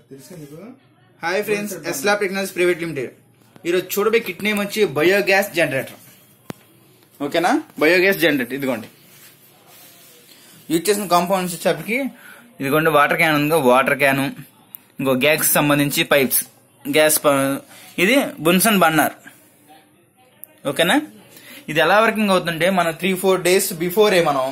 Hi friends, Eslab technologies private limited ఈరోజు చూడబోయే kit name వచ్చి బయోగ్యాస్ జనరేటర్. ఓకేనా, బయోగ్యాస్ జనరేటర్. ఇదిగోండి యూజ్ చేసిన కాంపౌండ్స్ వచ్చేప్పటికి ఇదిగోండి వాటర్ క్యాన్ ఉంది, వాటర్ క్యాను, ఇంకో గ్యాస్ సంబంధించి పైప్స్, గ్యాస్, ఇది బున్సన్ బర్నర్. ఓకేనా, ఇది ఎలా వర్కింగ్ అవుతుందంటే మనం 3-4 days బిఫోరే మనం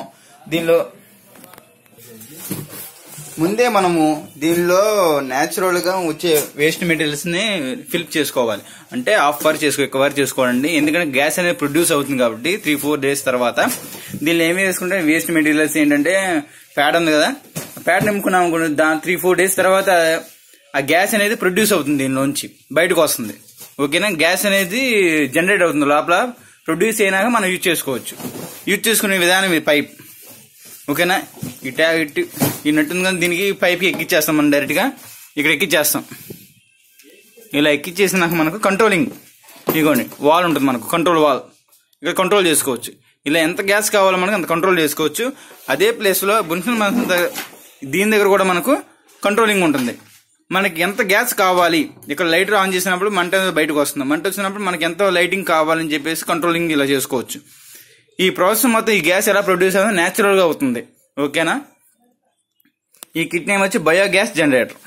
దీనిలో న్యాచురల్ గా వచ్చే వేస్ట్ మెటీరియల్స్ ని ఫిల్ చేసుకోవాలి. అంటే ఎక్కువ చేసుకోవాలండి, ఎందుకంటే గ్యాస్ అనేది ప్రొడ్యూస్ అవుతుంది కాబట్టి 3-4 days తర్వాత దీనిలో ఏమి వేసుకుంటే వేస్ట్ మెటీరియల్స్ ఏంటంటే ప్యాడ్ ఉంది కదా, ప్యాడ్ నింపుకున్నాం అనుకోండి, దాని 3-4 days తర్వాత ఆ గ్యాస్ అనేది ప్రొడ్యూస్ అవుతుంది, దీనిలోంచి బయటకు వస్తుంది. ఓకేనా, గ్యాస్ అనేది జనరేట్ అవుతుంది, లోపల ప్రొడ్యూస్ అయినాక మనం యూజ్ చేసుకోవచ్చు. యూజ్ చేసుకునే విధానం ఈ పైప్. ఓకేనా, ఈ నట్టుంది కానీ దీనికి పైప్కి ఎక్కిచ్చేస్తాం మనం, డైరెక్ట్ గా ఇక్కడ ఎక్కిచ్చేస్తాం. ఇలా ఎక్కిచ్చేసినాక మనకు కంట్రోలింగ్, ఇదిగోండి వాల్ ఉంటుంది మనకు, కంట్రోల్ వాల్, ఇక్కడ కంట్రోల్ చేసుకోవచ్చు. ఇలా ఎంత గ్యాస్ కావాలో మనకు అంత కంట్రోల్ చేసుకోవచ్చు. అదే ప్లేస్ లో దీని దగ్గర కూడా మనకు కంట్రోలింగ్ ఉంటుంది. మనకి ఎంత గ్యాస్ కావాలి, ఇక్కడ లైటర్ ఆన్ చేసినప్పుడు మంట బయటకు వస్తుంది, మంట వచ్చినప్పుడు మనకి ఎంత లైటింగ్ కావాలని చెప్పేసి కంట్రోలింగ్ ఇలా చేసుకోవచ్చు. ఈ ప్రాసెస్ మొత్తం ఈ గ్యాస్ ఎలా ప్రొడ్యూస్ అవుతుంది, న్యాచురల్ గా అవుతుంది. ఓకేనా, ఈ కిట్ నేమ్ వచ్చి బయోగ్యాస్ జనరేటర్.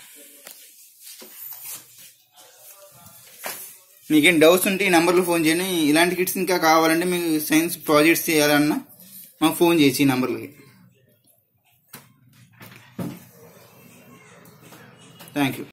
మీకేం డౌట్స్ ఉంటే ఈ నెంబర్లో ఫోన్ చేయండి. ఇలాంటి కిట్స్ ఇంకా కావాలంటే మీకు సైన్స్ ప్రాజెక్ట్స్ చేయాలన్నా మాకు ఫోన్ చేసి ఈ నెంబర్లకి. Thank you.